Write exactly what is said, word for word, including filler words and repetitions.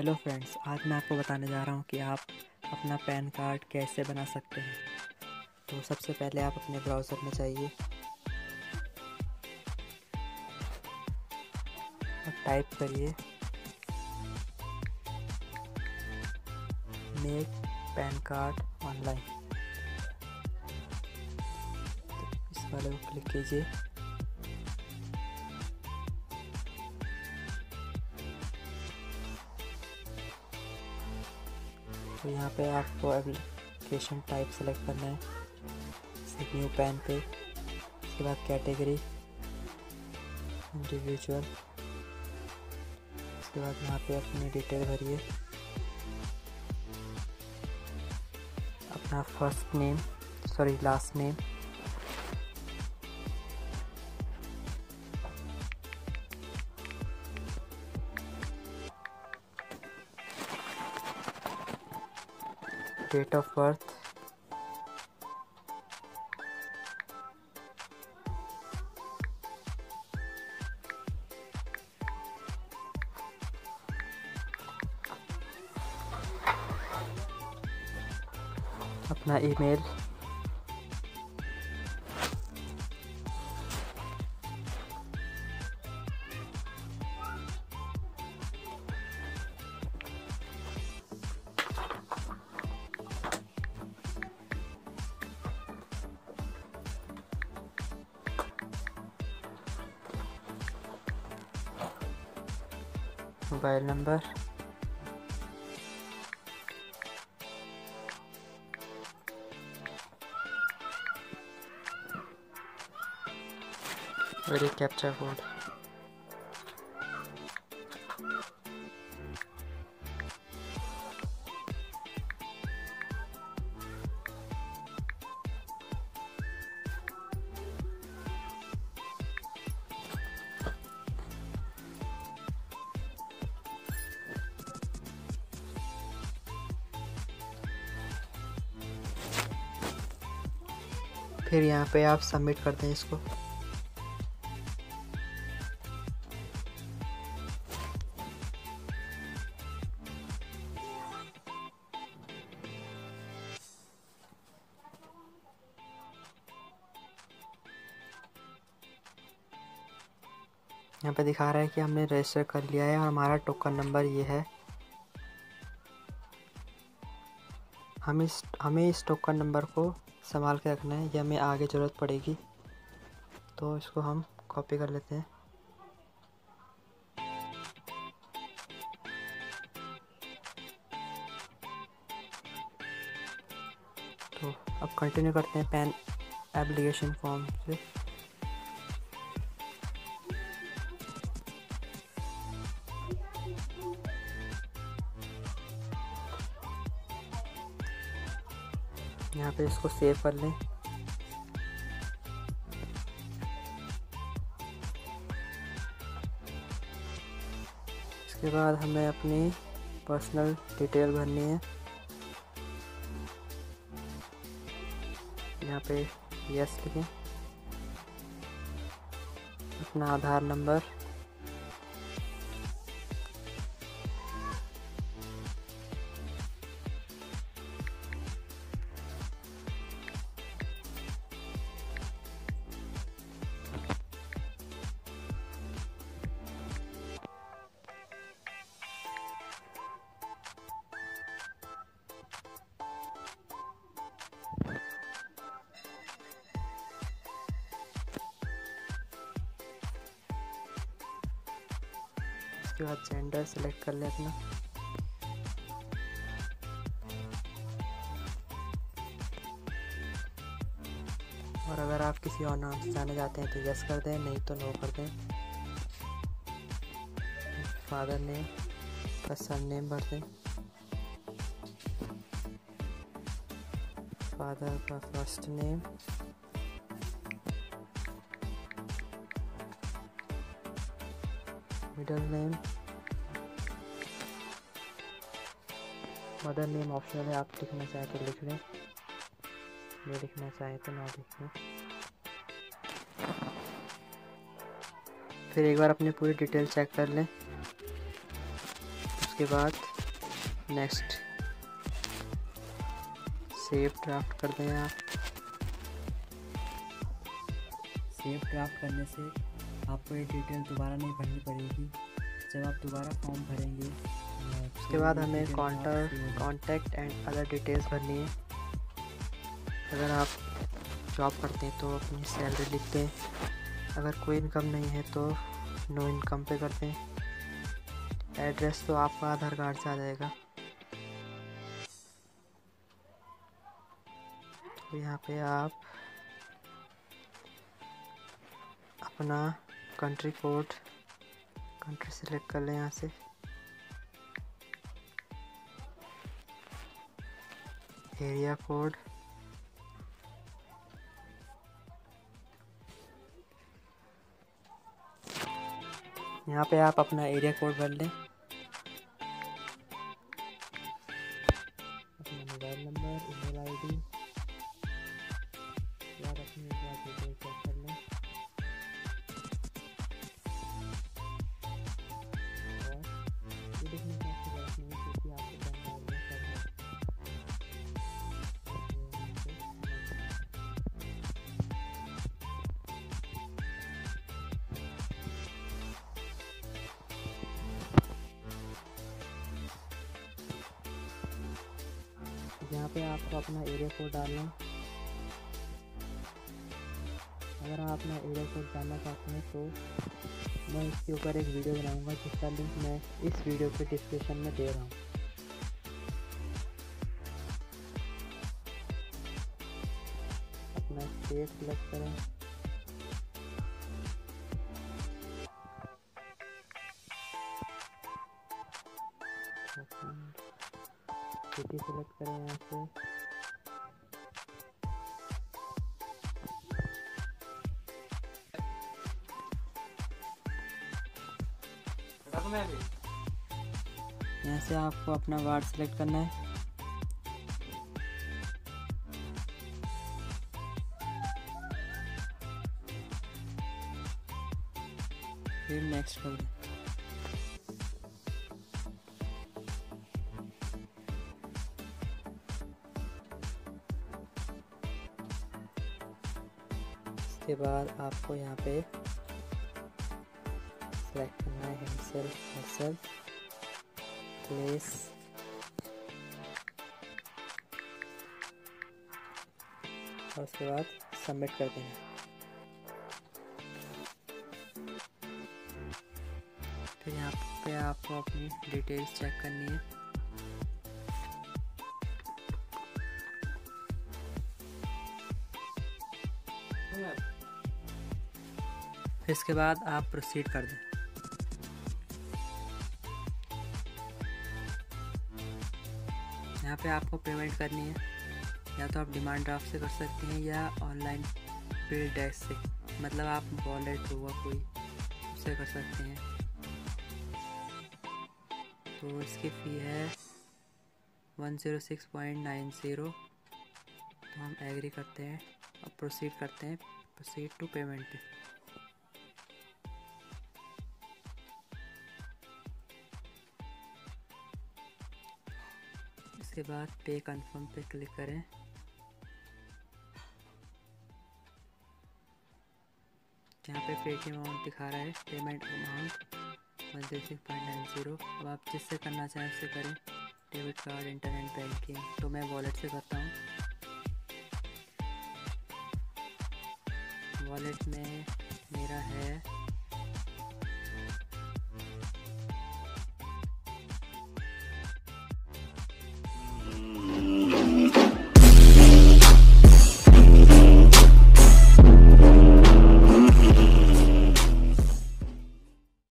Hello friends, आज मैं आपको बताने जा रहा हूँ कि आप अपना पैन कार्ड कैसे बना सकते हैं। तो सबसे पहले आप अपने ब्राउज़र में जाइए और टाइप करिए मेक पैन कार्ड ऑनलाइन। तो इस वाले को क्लिक कीजिए। तो यहाँ पे आपको एप्लीकेशन टाइप सेलेक्ट करना है, जैसे न्यू पैन पे। उसके बाद कैटेगरी इंडिविजुअल। उसके बाद यहाँ पे अपनी डिटेल भरिए, अपना first name sorry last name, date of birth, अपना ईमेल, मोबाइल नंबर, और एक कैप्चा कोड। फिर यहाँ पे आप सबमिट कर दें इसको। यहाँ पे दिखा रहा है कि हमने रजिस्टर कर लिया है और हमारा टोकन नंबर ये है। हम इस हमें इस टोकन नंबर को संभाल के रखना है, ये हमें आगे ज़रूरत पड़ेगी। तो इसको हम कॉपी कर लेते हैं। तो अब कंटिन्यू करते हैं पैन एप्लीकेशन फॉर्म से। यहाँ पे इसको सेव कर लें। इसके बाद हमें अपनी पर्सनल डिटेल भरनी है। यहाँ पे यस लिखें, अपना आधार नंबर, उसके बाद जेंडर सेलेक्ट कर लें अपना। और अगर आप किसी और नाम से जाने जाते हैं तो यस कर दें, नहीं तो नो कर दें। फादर नेम का सन नेम भर दें, फादर का first name, middle name, mother name optional है, आप लिखना चाहें तो लिख लें, नहीं लिखना चाहें तो ना लिखें। फिर एक बार अपनी पूरी डिटेल चेक कर लें। उसके बाद नेक्स्ट सेव ड्राफ्ट कर दें आप। सेव ड्राफ्ट करने से आपको ये डिटेल दोबारा नहीं भरनी पड़ेगी। जब आप दोबारा फॉर्म भरेंगे उसके बाद हमें contact contact and other details भरनी है। अगर आप जॉब करते हैं तो अपनी सैलरी लिखते हैं, अगर कोई इनकम नहीं है तो नो इनकम पे करते हैं। एड्रेस तो आपका आधार कार्ड से आ जाएगा। तो यहाँ पे आप अपना कंट्री कोड कंट्री सेलेक्ट कर लें यहाँ से। एरिया कोड यहाँ पे आप अपना एरिया कोड भर लें। अपना मोबाइल नंबर, ईमेल आईडी या अपनी डिटेल चेक कर लें। और ये देखने की आपकी जरूरत नहीं है क्योंकि आपको बैंक में सब है। यहाँ पे आपको अपना एरिया कोड डालना। अगर आप अपना एरिया कोड जानना चाहते हैं तो मैं इसके ऊपर एक वीडियो बनाऊंगा जिसका लिंक मैं इस वीडियो के डिस्क्रिप्शन में दे रहा हूँ। अपना स्टेट सेलेक्ट करें। सिटी सेलेक्ट करें यहाँ से। यहाँ से आपको अपना वार्ड सेलेक्ट करना है। फिर नेक्स्ट कर दें। इसके बाद आपको यहाँ पे सेलेक्ट करना है हिमसेल्फ हरसेल्फ प्लेस। और उसके बाद सबमिट कर देना। फिर यहाँ पे आपको अपनी डिटेल्स चेक करनी है। फिर इसके बाद आप प्रोसीड कर दें। यहाँ पे आपको पेमेंट करनी है, या तो आप डिमांड ड्राफ्ट से कर सकते हैं या ऑनलाइन बिल डैश से, मतलब आप वॉलेट हुआ कोई उससे कर सकते हैं। तो इसकी फ़ी है one zero six point nine zero. तो हम एग्री करते हैं और प्रोसीड करते हैं, प्रोसीड टू पेमेंट पे। इसके बाद पे कंफर्म पे क्लिक करें। यहाँ पे पेटीएम अमाउंट दिखा रहा है, payment amount one zero six point nine zero. अब आप जिससे करना चाहें उससे करें, डेबिट कार्ड, इंटरनेट बैंकिंग। तो मैं वॉलेट से करता हूँ। वॉलेट में मेरा है